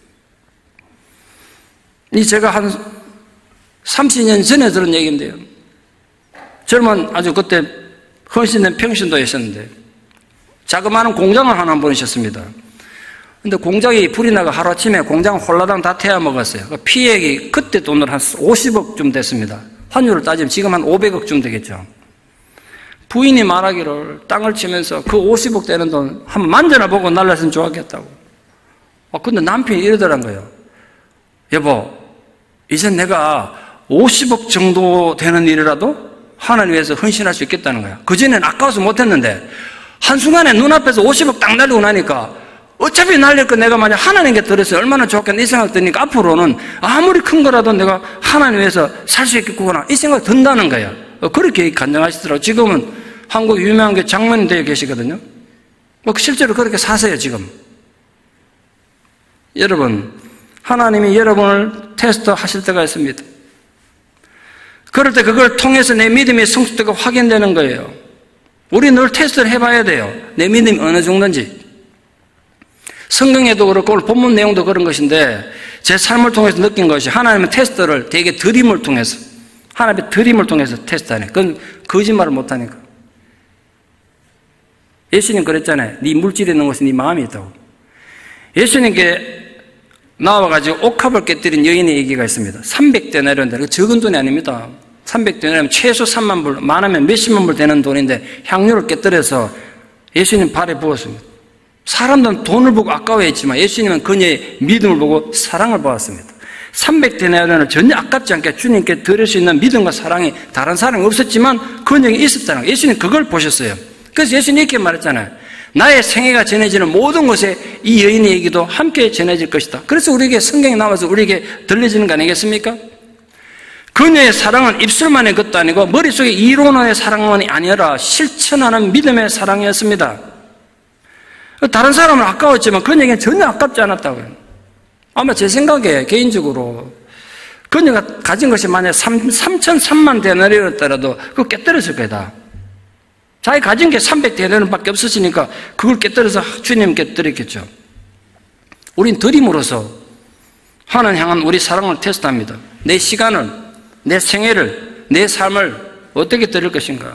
제가 한 30년 전에 들은 얘기인데요. 젊은 아주 그때 헌신된 평신도였었는데 자그마한 공장을 하나 보내셨습니다. 근데 공장이 불이 나가 하루아침에 공장 홀라당 다 태워 먹었어요. 피해액이 그때 돈으로 한 50억쯤 됐습니다. 환율을 따지면 지금 한 500억쯤 되겠죠. 부인이 말하기를 땅을 치면서 그 50억 되는 돈 한번 만져나 보고 날랐으면 좋았겠다고. 근데 남편이 이러더란 거예요. 여보, 이제 내가 50억 정도 되는 일이라도 하나님 위해서 헌신할 수 있겠다는 거야. 그전에는 아까워서 못했는데 한순간에 눈앞에서 50억 딱 날리고 나니까 어차피 날릴 거 내가 만약 하나님께 들었어요. 얼마나 좋겠나 이 생각 드니까 앞으로는 아무리 큰 거라도 내가 하나님 위해서 살 수 있겠구나 이 생각 든다는 거예요. 그렇게 간증하시더라고요. 지금은 한국 유명한 게 장로님 되어 계시거든요. 실제로 그렇게 사세요 지금. 여러분, 하나님이 여러분을 테스트하실 때가 있습니다. 그럴 때 그걸 통해서 내 믿음의 성숙도가 확인되는 거예요. 우리 늘 테스트를 해봐야 돼요. 내 믿음이 어느 정도인지. 성경에도 그렇고 오늘 본문 내용도 그런 것인데 제 삶을 통해서 느낀 것이 하나님은 테스트를 되게 드림을 통해서 하나님의 드림을 통해서 테스트하네. 그건 거짓말을 못하니까. 예수님 그랬잖아요. 네 물질에 있는 것은 네 마음이 있다고. 예수님께 나와가지고 옥합을 깨뜨린 여인의 얘기가 있습니다. 300데나리온인데 적은 돈이 아닙니다. 300데나리온이면 최소 3만 불, 많으면 몇십만 불 되는 돈인데 향료를 깨뜨려서 예수님 발에 부었습니다. 사람들은 돈을 보고 아까워했지만 예수님은 그녀의 믿음을 보고 사랑을 보았습니다. 300데나리온을 전혀 아깝지 않게 주님께 드릴 수 있는 믿음과 사랑이 다른 사람이 없었지만 그녀에게 있었다는 거예요. 예수님 그걸 보셨어요. 그래서 예수님이 이렇게 말했잖아요. 나의 생애가 전해지는 모든 곳에 이 여인의 얘기도 함께 전해질 것이다. 그래서 우리에게 성경이 나와서 우리에게 들려지는 거 아니겠습니까? 그녀의 사랑은 입술만의 것도 아니고 머릿속에 이론의 사랑만이 아니라 실천하는 믿음의 사랑이었습니다. 다른 사람은 아까웠지만 그녀에게는 전혀 아깝지 않았다고요. 아마 제 생각에 개인적으로 그녀가 가진 것이 만약 3,003만 데나리온이었더라도 그거 깨뜨렸을 거다. 자기 가진 게 300데나리온밖에 없었으니까 그걸 깨뜨려서 주님께 드렸겠죠. 우린 드림으로서 하나님 향한 우리 사랑을 테스트합니다. 내 시간을, 내 생애를, 내 삶을 어떻게 드릴 것인가.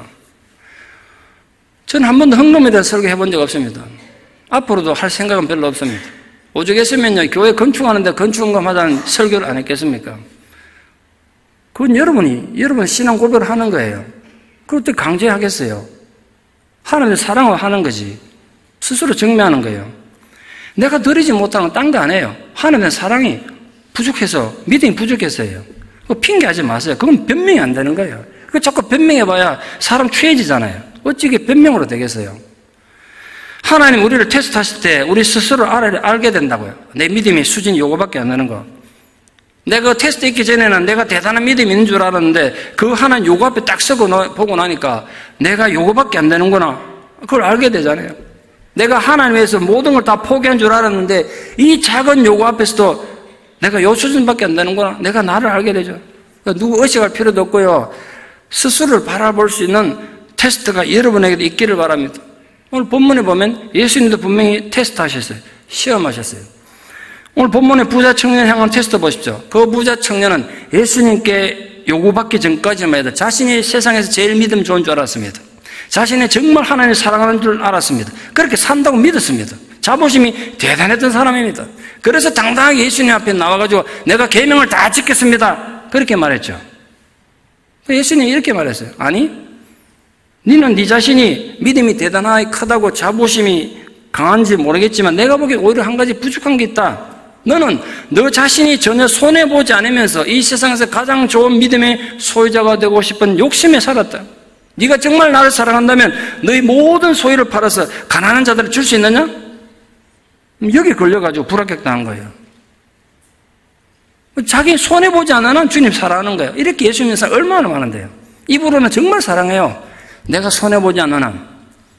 저는 한 번도 헌금에 대한 설교 해본 적 없습니다. 앞으로도 할 생각은 별로 없습니다. 오죽했으면요, 교회 건축하는데 건축헌금 하자는 설교를 안 했겠습니까? 그건 여러분 신앙 고백을 하는 거예요. 그걸 또 강제하겠어요? 하나님의 사랑을 하는 거지. 스스로 정리하는 거예요. 내가 드리지 못하는 건 딴 거 아니에요. 하나님의 사랑이 부족해서, 믿음이 부족해서예요. 그거 핑계하지 마세요. 그건 변명이 안 되는 거예요. 그 자꾸 변명해봐야 사람 취해지잖아요. 어찌 이게 변명으로 되겠어요? 하나님 우리를 테스트하실 때 우리 스스로 알게 된다고요. 내 믿음의 수준이 요거밖에 안 되는 거. 내가 그 테스트 있기 전에는 내가 대단한 믿음이 있는 줄 알았는데 그 하나님 요거 앞에 딱 서고 보고 나니까 내가 요거밖에 안 되는구나. 그걸 알게 되잖아요. 내가 하나님 위해서 모든 걸 다 포기한 줄 알았는데 이 작은 요거 앞에서도 내가 요 수준밖에 안 되는구나. 내가 나를 알게 되죠. 누구 의식할 필요도 없고요. 스스로를 바라볼 수 있는 테스트가 여러분에게도 있기를 바랍니다. 오늘 본문에 보면 예수님도 분명히 테스트 하셨어요. 시험하셨어요. 오늘 본문에 부자 청년 향한 테스트 보십시오. 그 부자 청년은 예수님께 요구받기 전까지만 해도 자신이 세상에서 제일 믿음 좋은 줄 알았습니다. 자신이 정말 하나님을 사랑하는 줄 알았습니다. 그렇게 산다고 믿었습니다. 자부심이 대단했던 사람입니다. 그래서 당당하게 예수님 앞에 나와가지고 내가 계명을 다 지켰습니다. 그렇게 말했죠. 예수님이 이렇게 말했어요. 아니, 너는 네 자신이 믿음이 대단하게 크다고 자부심이 강한지 모르겠지만 내가 보기에 오히려 한 가지 부족한 게 있다. 너는 너 자신이 전혀 손해보지 않으면서 이 세상에서 가장 좋은 믿음의 소유자가 되고 싶은 욕심에 살았다. 네가 정말 나를 사랑한다면 너희 모든 소유를 팔아서 가난한 자들을 줄 수 있느냐? 여기 걸려가지고 불합격당한 거예요. 자기 손해보지 않으면 주님 사랑하는 거예요. 이렇게 예수님 사랑 얼마나 많은데요. 입으로는 정말 사랑해요. 내가 손해보지 않는 한.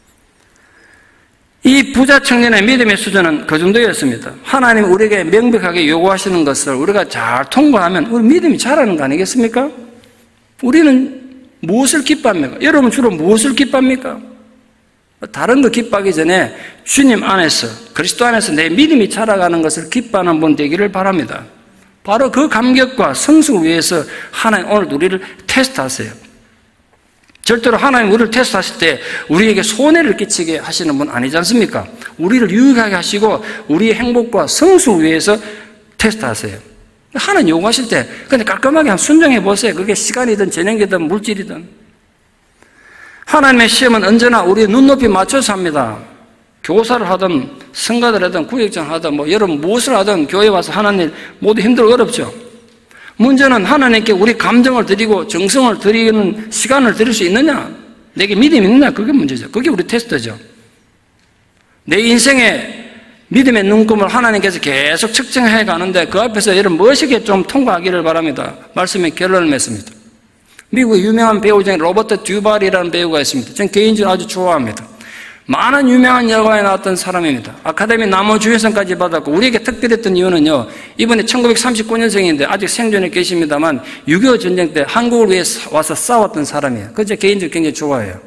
이 부자 청년의 믿음의 수준은 그 정도였습니다. 하나님 우리에게 명백하게 요구하시는 것을 우리가 잘 통과하면 우리 믿음이 자라는 거 아니겠습니까? 우리는 무엇을 기뻐합니까? 여러분 주로 무엇을 기뻐합니까? 다른 거 기뻐하기 전에 주님 안에서, 그리스도 안에서 내 믿음이 자라가는 것을 기뻐하는 분 되기를 바랍니다. 바로 그 감격과 성숙을 위해서 하나님 오늘 우리를 테스트하세요. 절대로 하나님 우리를 테스트하실 때 우리에게 손해를 끼치게 하시는 분 아니지 않습니까? 우리를 유익하게 하시고 우리의 행복과 성숙을 위해서 테스트하세요. 하나님 요구하실 때 그냥 깔끔하게 한번 순종해 보세요. 그게 시간이든 재능이든 물질이든. 하나님의 시험은 언제나 우리의 눈높이 맞춰서 합니다. 교사를 하든 성가를 하든 구역장 하든 여러분 무엇을 하든 교회 와서 하는 일 모두 힘들고 어렵죠. 문제는 하나님께 우리 감정을 드리고 정성을 드리는 시간을 드릴 수 있느냐, 내게 믿음이 있느냐, 그게 문제죠. 그게 우리 테스트죠. 내 인생의 믿음의 눈금을 하나님께서 계속 측정해 가는데 그 앞에서 여러분 멋있게 좀 통과하기를 바랍니다. 말씀의 결론을 맺습니다. 미국의 유명한 배우 중에 로버트 듀발이라는 배우가 있습니다. 저는 개인적으로 아주 좋아합니다. 많은 유명한 영화에 나왔던 사람입니다. 아카데미 남우주연상까지 받았고, 우리에게 특별했던 이유는요, 이번에 1939년생인데 아직 생존해 계십니다만 6.25 전쟁 때 한국을 위해 와서 싸웠던 사람이에요. 그래서 개인적으로 굉장히 좋아해요.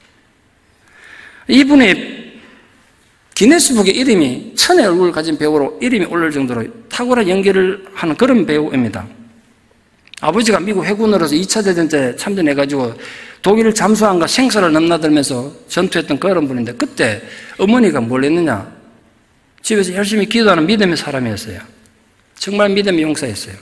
이분의 기네스북의 이름이 천의 얼굴을 가진 배우로 이름이 올릴 정도로 탁월한 연기를 하는 그런 배우입니다. 아버지가 미국 해군으로서 2차 대전 때 참전해가지고 독일을 잠수함과 생사를 넘나들면서 전투했던 그런 분인데, 그때 어머니가 뭘 했느냐? 집에서 열심히 기도하는 믿음의 사람이었어요. 정말 믿음의 용사였어요.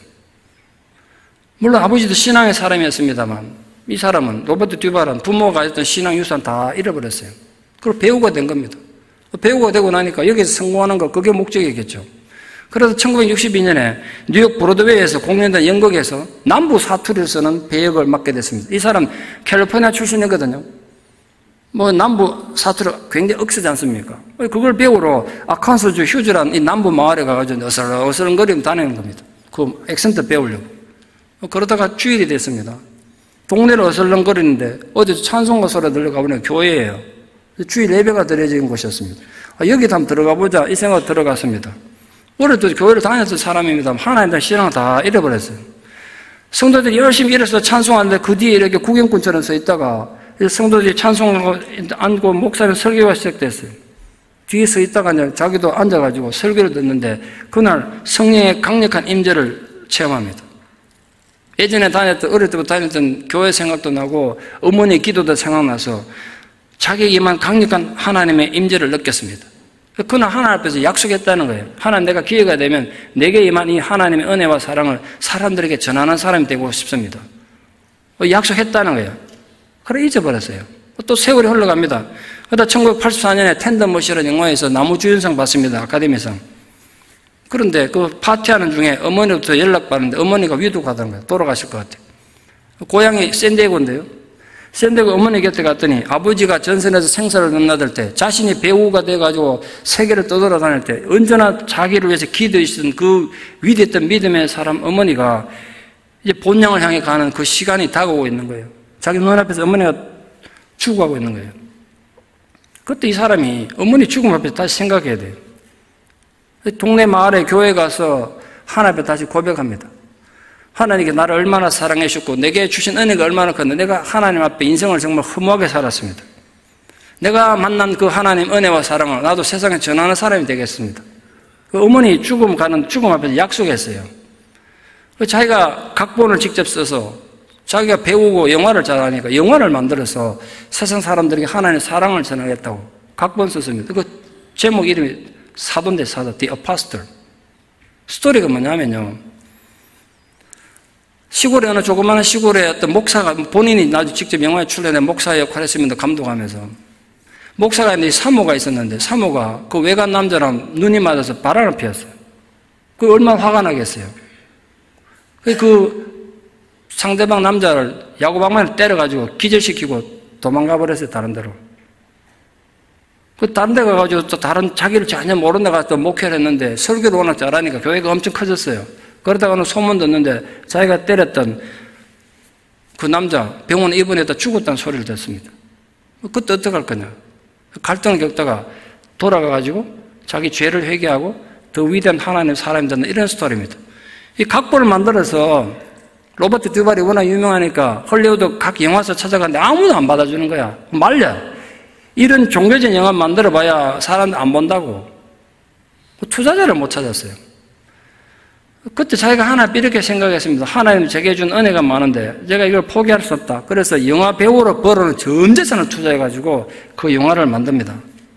물론 아버지도 신앙의 사람이었습니다만 이 사람은, 로버트 듀발은 부모가 가졌던 신앙 유산 다 잃어버렸어요. 그리고 배우가 된 겁니다. 배우가 되고 나니까 여기서 성공하는 거, 그게 목적이겠죠. 그래서 1962년에 뉴욕 브로드웨이에서 공연된 연극에서 남부 사투리를 쓰는 배역을 맡게 됐습니다. 이 사람 캘리포니아 출신이거든요. 남부 사투리가 굉장히 억세지 않습니까? 그걸 배우러 아칸소주 휴즈라는 이 남부 마을에 가가지고 어슬렁거리며 다니는 겁니다. 그 액센트 배우려고. 그러다가 주일이 됐습니다. 동네를 어슬렁거리는데 어디서 찬송가 소리 들려가 보니까 교회예요. 주일 예배가 드려진 곳이었습니다. 여기도 한번 들어가 보자 이 생각 들어갔습니다. 어릴 때 교회를 다녔던 사람입니다. 하나님에 대한 신앙을 다 잃어버렸어요. 성도들이 열심히 일해서 찬송하는데 그 뒤에 이렇게 구경꾼처럼 서 있다가 성도들이 찬송하고 앉고 목사님 설교가 시작됐어요. 뒤에 서 있다가 자기도 앉아가지고 설교를 듣는데 그날 성령의 강력한 임재를 체험합니다. 예전에 어릴 때부터 다녔던 교회 생각도 나고 어머니의 기도도 생각나서 자기에게 임한 강력한 하나님의 임재를 느꼈습니다. 그날 하나님 앞에서 약속했다는 거예요. 하나님, 내가 기회가 되면 내게 임한 이 하나님의 은혜와 사랑을 사람들에게 전하는 사람이 되고 싶습니다. 약속했다는 거예요. 그래 잊어버렸어요. 또 세월이 흘러갑니다. 그러다 1984년에 텐더머시라는 영화에서 나무주연상 받습니다. 아카데미상. 그런데 그 파티하는 중에 어머니부터 연락받는데 어머니가 위독하다는 거예요. 돌아가실 것 같아요. 고향이 샌디에고인데요. 샌디에고 어머니 곁에 갔더니 아버지가 전선에서 생사를 넘나들 때 자신이 배우가 돼가지고 세계를 떠돌아다닐 때 언제나 자기를 위해서 기도했던 그 위대했던 믿음의 사람 어머니가 이제 본향을 향해 가는 그 시간이 다가오고 있는 거예요. 자기 눈앞에서 어머니가 죽어가고 있는 거예요. 그때 이 사람이 어머니 죽음 앞에서 다시 생각해야 돼요. 동네 마을에 교회 가서 하나님 앞에 다시 고백합니다. 하나님께 나를 얼마나 사랑해 주셨고 내게 주신 은혜가 얼마나 컸는데 내가 하나님 앞에 인생을 정말 허무하게 살았습니다. 내가 만난 그 하나님 은혜와 사랑을 나도 세상에 전하는 사람이 되겠습니다. 그 어머니 죽음 앞에서 약속했어요. 자기가 각본을 직접 써서 자기가 배우고 영화를 잘하니까 영화를 만들어서 세상 사람들에게 하나님의 사랑을 전하겠다고 각본 썼습니다. 그 제목 이름이 사도인데 사도, The Apostle. 스토리가 뭐냐면요. 시골에 어느 조그마한 시골에 어떤 목사가 본인이 나중에 직접 영화에 출연해 목사 역할을 했습니다. 감독하면서. 목사가 있는데 사모가 있었는데 사모가 그 외간 남자랑 눈이 맞아서 바람을 피웠어요. 그 얼마나 화가 나겠어요. 그 상대방 남자를 야구방망이를 때려가지고 기절시키고 도망가 버렸어요. 다른 데로. 그 다른 데 가가지고 또 다른 자기를 전혀 모르는 데 가서 또 목회를 했는데 설교를 워낙 잘하니까 교회가 엄청 커졌어요. 그러다가는 소문 듣는데 자기가 때렸던 그 남자 병원에 입원했다 죽었다는 소리를 듣습니다. 그때 어떡할 거냐. 갈등을 겪다가 돌아가가지고 자기 죄를 회개하고 더 위대한 하나님의 사람이 된다. 이런 스토리입니다. 이 각본을 만들어서 로버트 듀발이 워낙 유명하니까 헐리우드 각 영화사 찾아가는데 아무도 안 받아주는 거야. 말려. 이런 종교적 영화 만들어봐야 사람들 안 본다고. 투자자를 못 찾았어요. 그때 자기가 하나 이렇게 생각했습니다. 하나님 제게 준 은혜가 많은데 제가 이걸 포기할 수 없다. 그래서 영화 배우로 벌어는 전 재산을 투자해가지고 그 영화를 만듭니다.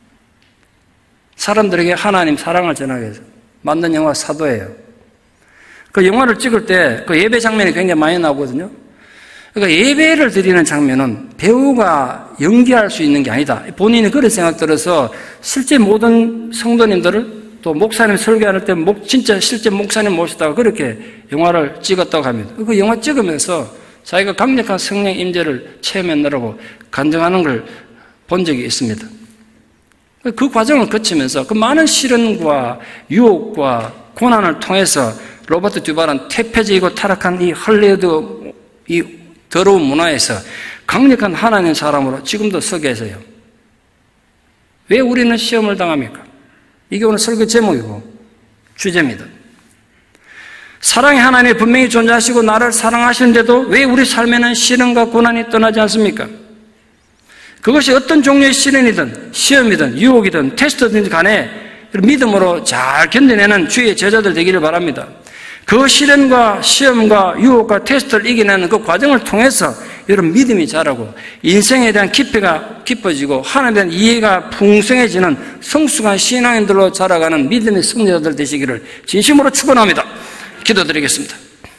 사람들에게 하나님 사랑을 전하기 위해서 만든 영화 사도예요. 그 영화를 찍을 때 그 예배 장면이 굉장히 많이 나오거든요. 그러니까 예배를 드리는 장면은 배우가 연기할 수 있는 게 아니다. 본인이 그런 생각 들어서 실제 모든 성도님들을 또 목사님 설교할 때 진짜 실제 목사님 모시다가 그렇게 영화를 찍었다고 합니다. 그 영화 찍으면서 자기가 강력한 성령 임재를 체험했느라고 간증하는 걸 본 적이 있습니다. 그 과정을 거치면서 그 많은 시련과 유혹과 고난을 통해서 로버트 듀발은 퇴폐적이고 타락한 이 헐리우드 이 더러운 문화에서 강력한 하나님 사람으로 지금도 서 계세요. 왜 우리는 시험을 당합니까? 이게 오늘 설교 제목이고 주제입니다. 사랑의 하나님이 분명히 존재하시고 나를 사랑하시는데도 왜 우리 삶에는 시련과 고난이 떠나지 않습니까? 그것이 어떤 종류의 시련이든 시험이든 유혹이든 테스트든 간에 믿음으로 잘 견뎌내는 주의 제자들 되기를 바랍니다. 그 시련과 시험과 유혹과 테스트를 이겨내는 그 과정을 통해서 여러분 믿음이 자라고 인생에 대한 깊이가 깊어지고 하나님에 대한 이해가 풍성해지는 성숙한 신앙인들로 자라가는 믿음의 승리자들 되시기를 진심으로 축원합니다. 기도드리겠습니다.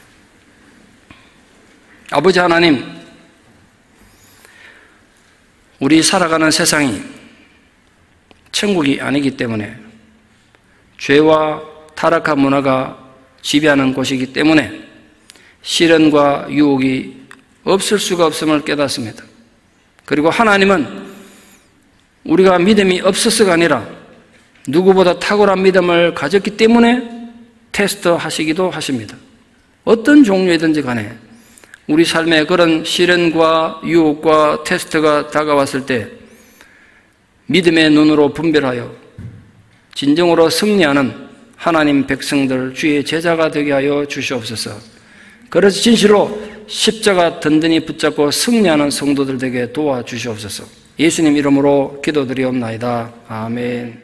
아버지 하나님, 우리 살아가는 세상이 천국이 아니기 때문에 죄와 타락한 문화가 지배하는 곳이기 때문에 시련과 유혹이 없을 수가 없음을 깨닫습니다. 그리고 하나님은 우리가 믿음이 없어서가 아니라 누구보다 탁월한 믿음을 가졌기 때문에 테스트하시기도 하십니다. 어떤 종류이든지 간에 우리 삶에 그런 시련과 유혹과 테스트가 다가왔을 때 믿음의 눈으로 분별하여 진정으로 승리하는 하나님 백성들 주의 제자가 되게 하여 주시옵소서. 그래서 진실로 십자가 든든히 붙잡고 승리하는 성도들 되게 도와주시옵소서. 예수님 이름으로 기도드리옵나이다. 아멘.